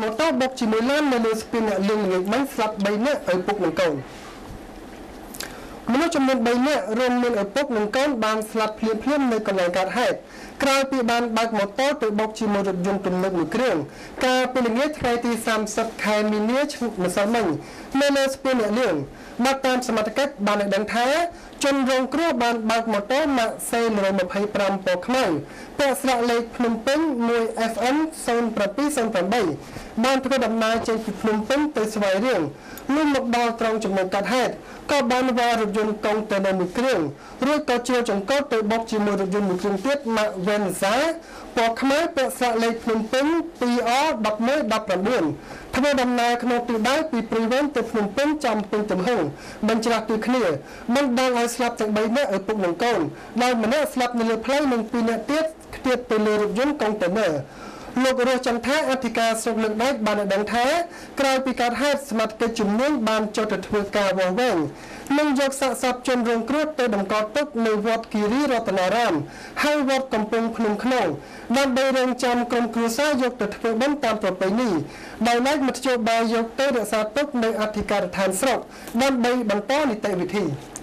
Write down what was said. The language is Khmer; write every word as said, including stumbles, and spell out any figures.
ម៉ូតូបុកជាមួយឡាននៅលើស្ពានអ្នកលឿងល្ងាចមិញស្លាប់បីនាក់ឪពុកនិងកូនមនុស្សចំនួនបីនាក់រួមមានឪពុកនិងកូនបានស្លាប់ភ្លាមភ្លាមនៅកន្លែងកើតហេតុក្រោយពីបានបើកម៉ូតូទៅបុកជាមួយរថយន្តទំនើបមួយគ្រឿងកាលពីល្ងាចថ្ងៃទីសាមសិបខែមីនាឆ្នាំម្សិលមិញនៅលើស្ពានអ្នកលឿងមកតាមសមត្ថកិច្ចបានដឹងថាជនរងគ្រោះបានបើកម៉ូតូ Max C một trăm hai mươi lăm ពណ៌ខ្មៅពាក់ស្លាកលេខភ្នំពេញ một F M ศูนย์ bảy ศูนย์ tám បានធ្វើដំណើរចេញពីភ្នំពេញទៅស្វាយរៀងលុះមកដល់ត្រង់ចំណុចកាត់ហេតុក៏បានវាយរថយន្តកុងតឺន័រមួយគ្រឿងរួចក៏ជាចង្កូតទៅបុកជាមួយរថយន្តមួយគ្រឿងទៀត Max Venza ពណ៌ខ្មៅពាក់ស្លាកលេខភ្នំពេញ two O một một một chínធ្វើដំណើរក្នុងទិសដៅពីព្រៃវែងទៅភ្នំពេញចំពេញទំហឹងបញ្ច្រាស់ពីគ្នាមិនដឹងឲ្យស្លាប់ទាំងបីនាក់ឪពុកនិងកូនដោយម្នាក់ស្លាប់នៅលើផ្លូវនិងពីរនាក់ទៀតខ្ទាតទៅលើរថយន្តកុងតឺន័រលោករស់ចន្ទថាអធិការស្រុកលើកដែកបានដឹងថាក្រោយពីកើតហេតុសមាជិកជំនួយបានចុះទៅធ្វើការវាស់វែងនិងយកសាកសពជនរងគ្រោះទៅតម្កល់ទុកនៅវត្តគិរីរតនារាមហើយវត្តកំពង់ភ្នំខ្នងដើម្បីរងចាំក្រុមគ្រួសារយកទៅធ្វើបុណ្យតាមប្រពៃណីដោយឡែកមធ្យោបាយយកទៅរក្សាទុកនៅអធិការដ្ឋានស្រុកដើម្បីបន្តនីតិវិធី